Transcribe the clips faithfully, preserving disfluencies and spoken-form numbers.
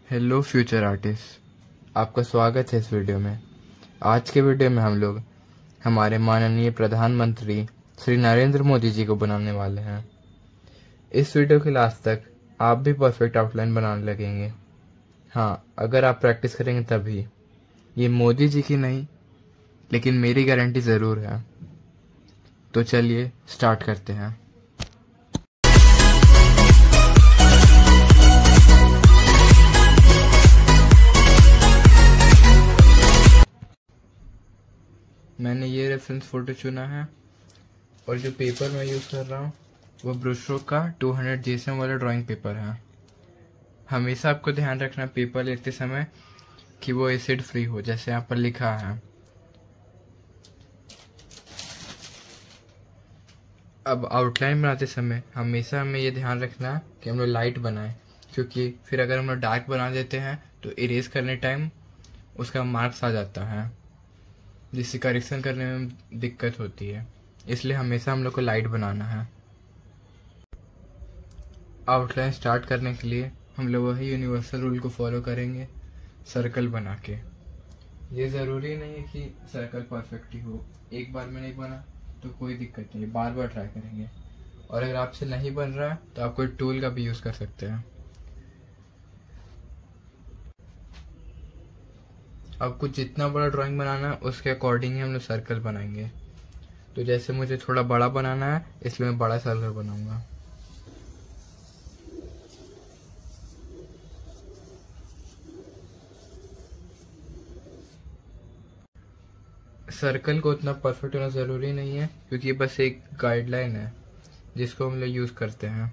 Hello future artist, आपका स्वागत है इस वीडियो में। आज के वीडियो में हम लोग हमारे माननीय प्रधानमंत्री श्री नरेंद्र मोदी जी को बनाने वाले हैं। इस वीडियो के लास्ट तक आप भी परफेक्ट आउटलाइन बनाने लगेंगे। हाँ, अगर आप प्रैक्टिस करेंगे तभी। ये मोदी जी की नहीं, लेकिन मेरी गारंटी ज़रूर है। तो चलिए स्टार्ट करते हैं। मैंने ये रेफरेंस फ़ोटो चुना है और जो पेपर मैं यूज़ कर रहा हूँ वो ब्रुशस्ट्रोक का टू हंड्रेड जीएसएम वाला ड्राइंग पेपर है। हमेशा आपको ध्यान रखना पेपर लेते समय कि वो एसिड फ्री हो, जैसे यहाँ पर लिखा है। अब आउटलाइन बनाते समय हमेशा हमें ये ध्यान रखना है कि हम लोग लाइट बनाएं, क्योंकि फिर अगर हम लोग डार्क बना देते हैं तो इरेज करने टाइम उसका मार्क्स आ जाता है, जिससे करेक्शन करने में दिक्कत होती है। इसलिए हमेशा हम लोग को लाइट बनाना है। आउटलाइन स्टार्ट करने के लिए हम लोग वही यूनिवर्सल रूल को फॉलो करेंगे, सर्कल बना के। ये ज़रूरी नहीं है कि सर्कल परफेक्ट ही हो। एक बार में नहीं बना तो कोई दिक्कत नहीं, बार बार ट्राई करेंगे। और अगर आपसे नहीं बन रहा है तो आप कोई टूल का भी यूज़ कर सकते हैं। आपको जितना बड़ा ड्राइंग बनाना है उसके अकॉर्डिंग ही हम लोग सर्कल बनाएंगे। तो जैसे मुझे थोड़ा बड़ा बनाना है, इसलिए मैं बड़ा सर्कल बनाऊंगा। सर्कल को उतना परफेक्ट होना ज़रूरी नहीं है, क्योंकि ये बस एक गाइडलाइन है जिसको हम लोग यूज़ करते हैं।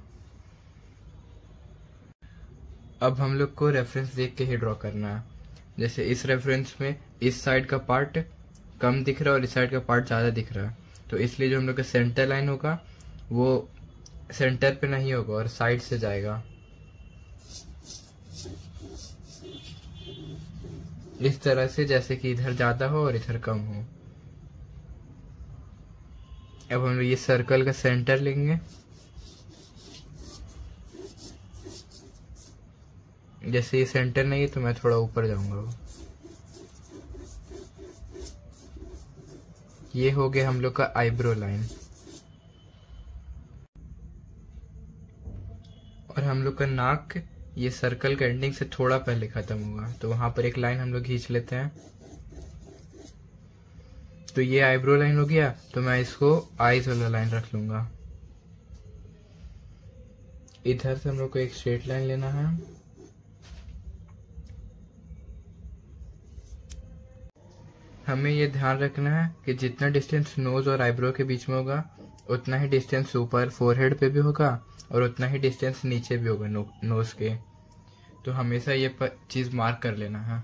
अब हम लोग को रेफरेंस देख के ही ड्रॉ करना है। जैसे इस रेफरेंस में इस साइड का पार्ट कम दिख रहा है और इस साइड का पार्ट ज़्यादा दिख रहा है, तो इसलिए जो हम लोग का सेंटर लाइन होगा वो सेंटर पे नहीं होगा और साइड से जाएगा। इस तरह से, जैसे कि इधर ज़्यादा हो और इधर कम हो। अब हम लोग ये सर्कल का सेंटर लेंगे। जैसे ये सेंटर नहीं है तो मैं थोड़ा ऊपर जाऊंगा। ये हो गया हम लोग का आईब्रो लाइन। और हम लोग का नाक ये सर्कल का एंडिंग से थोड़ा पहले खत्म होगा, तो वहां पर एक लाइन हम लोग खींच लेते हैं। तो ये आईब्रो लाइन हो गया, तो मैं इसको आईज वाला लाइन रख लूंगा। इधर से हम लोग को एक स्ट्रेट लाइन लेना है। हमें ये ध्यान रखना है कि जितना डिस्टेंस नोज और आईब्रो के बीच में होगा उतना ही डिस्टेंस ऊपर फोरहेड पे भी होगा और उतना ही डिस्टेंस नीचे भी होगा नो, नोज के। तो हमेशा ये चीज़ मार्क कर लेना है।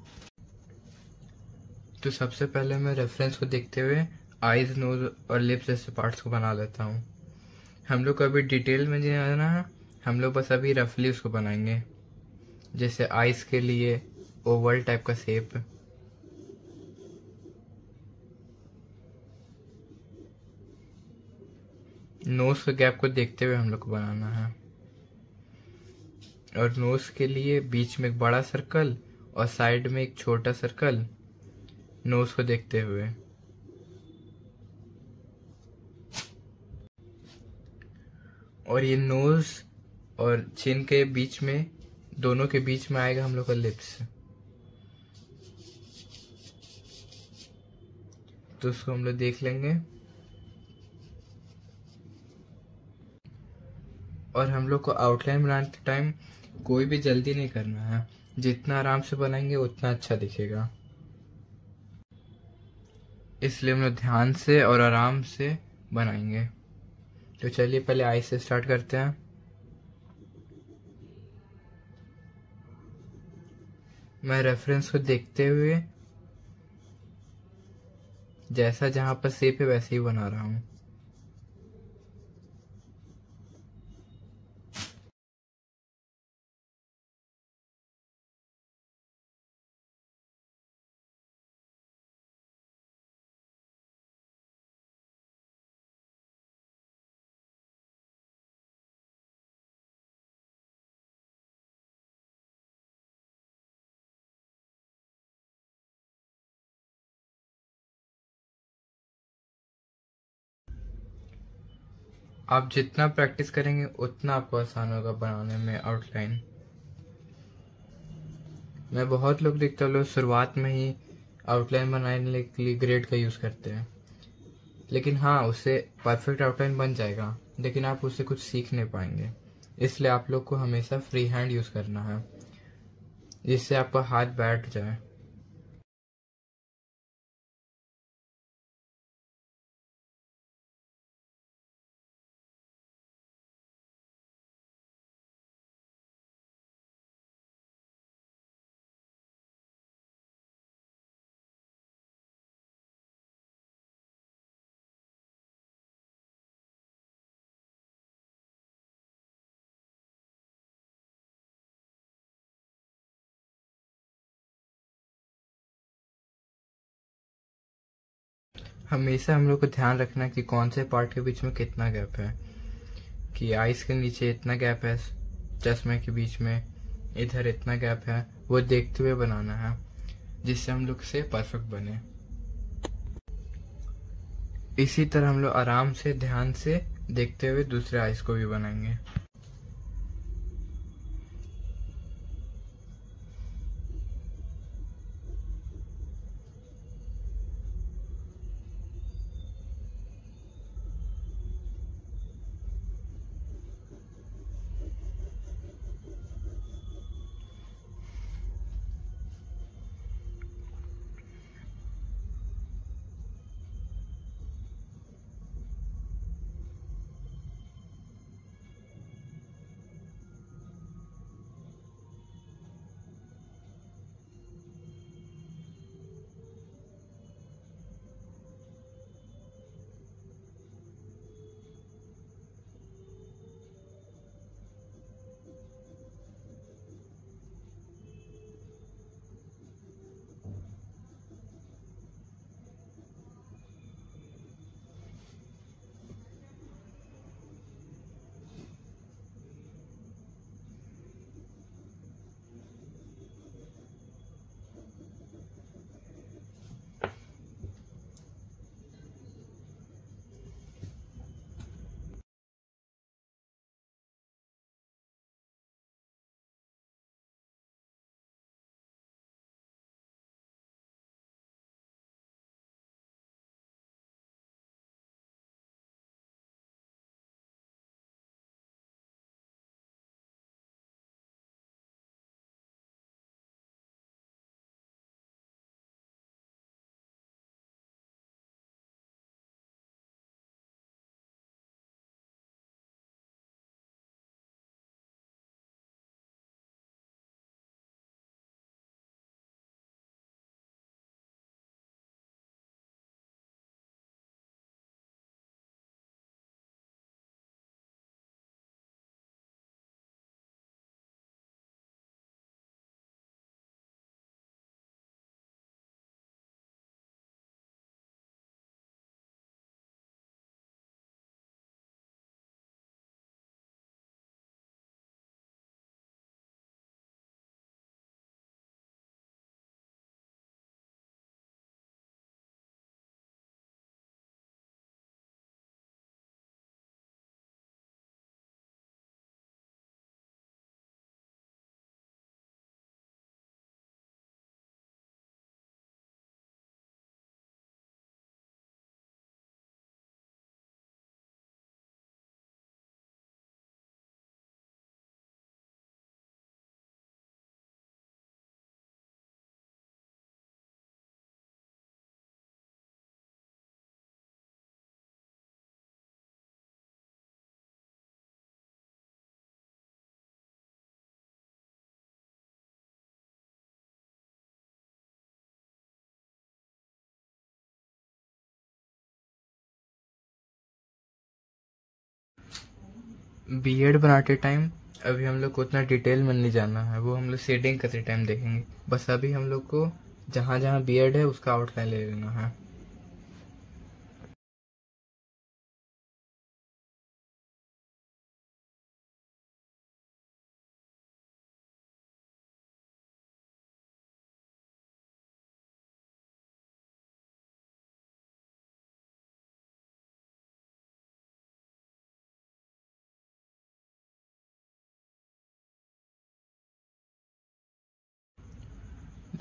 तो सबसे पहले मैं रेफरेंस को देखते हुए आईज, नोज और लिप्स जैसे पार्ट्स को बना लेता हूँ। हम लोग को अभी डिटेल में नहीं आना है, हम लोग बस अभी रफली उसको बनाएंगे। जैसे आईज के लिए ओवल टाइप का शेप, नोज के गैप को देखते हुए हम लोग को बनाना है। और नोज के लिए बीच में एक बड़ा सर्कल और साइड में एक छोटा सर्कल, नोज को देखते हुए। और ये नोज और चिन के बीच में, दोनों के बीच में आएगा हम लोग का लिप्स। तो उसको हम लोग देख लेंगे। और हम लोग को आउटलाइन बनाते टाइम कोई भी जल्दी नहीं करना है। जितना आराम से बनाएंगे उतना अच्छा दिखेगा। इसलिए हम लोग ध्यान से और आराम से बनाएंगे। तो चलिए पहले आई से स्टार्ट करते हैं। मैं रेफरेंस को देखते हुए जैसा जहां पर शेप है वैसे ही बना रहा हूँ। आप जितना प्रैक्टिस करेंगे उतना आपको आसान होगा बनाने में आउटलाइन। मैं बहुत लोग देखता हूँ, लोग शुरुआत में ही आउटलाइन बनाने के लिए ग्रेड का यूज़ करते हैं, लेकिन हाँ उससे परफेक्ट आउटलाइन बन जाएगा, लेकिन आप उससे कुछ सीख नहीं पाएंगे। इसलिए आप लोग को हमेशा फ्री हैंड यूज़ करना है, जिससे आपका हाथ बैठ जाए। हमेशा हम लोग को ध्यान रखना है कि कौन से पार्ट के बीच में कितना गैप है, कि आइस के नीचे इतना गैप है, चश्मे के बीच में इधर इतना गैप है, वो देखते हुए बनाना है, जिससे हम लोग से परफेक्ट बने। इसी तरह हम लोग आराम से ध्यान से देखते हुए दूसरे आइस को भी बनाएंगे। बीएड बनाते टाइम अभी हम लोग को उतना डिटेल में नहीं जानना है, वो हम लोग शेडिंग करते टाइम देखेंगे। बस अभी हम लोग को जहाँ जहाँ बीएड है उसका आउटलाइन ले लेना है।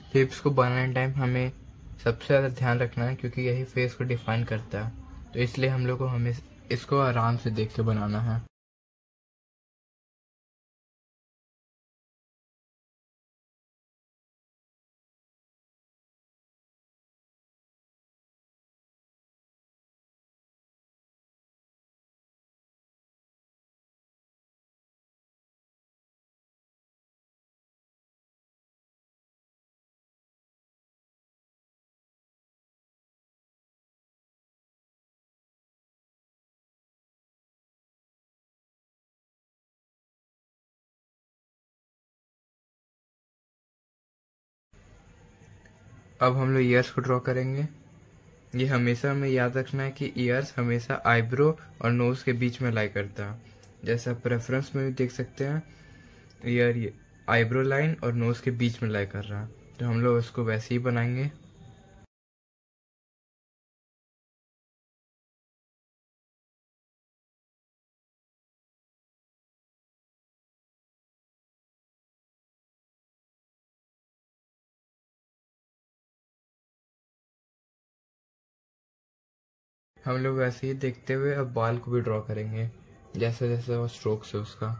लिप्स को बनाने टाइम हमें सबसे ज़्यादा ध्यान रखना है, क्योंकि यही फेस को डिफाइन करता है। तो इसलिए हम लोग को हमें इसको आराम से देख के बनाना है। अब हम लोग ईयर्स को ड्रॉ करेंगे। ये हमेशा हमें याद रखना है कि ईयर्स हमेशा आईब्रो और नोज के बीच में लाई करता है। जैसा आप रेफरेंस में भी देख सकते हैं, ईयर ये आईब्रो लाइन और नोज के बीच में लाई कर रहा है, तो हम लोग उसको वैसे ही बनाएंगे। हम लोग वैसे ही देखते हुए अब बाल को भी ड्रॉ करेंगे, जैसे जैसे वो स्ट्रोक्स है उसका।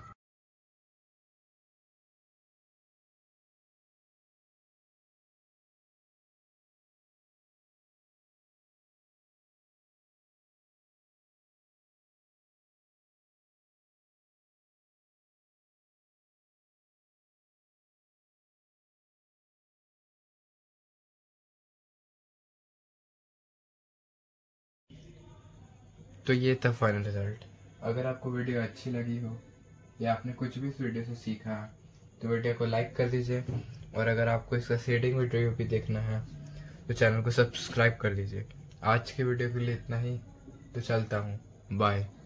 तो ये था फाइनल रिजल्ट। अगर आपको वीडियो अच्छी लगी हो या आपने कुछ भी इस वीडियो से सीखा तो वीडियो को लाइक कर दीजिए, और अगर आपको इसका शेडिंग वीडियो भी देखना है तो चैनल को सब्सक्राइब कर दीजिए। आज के वीडियो के लिए इतना ही, तो चलता हूँ, बाय।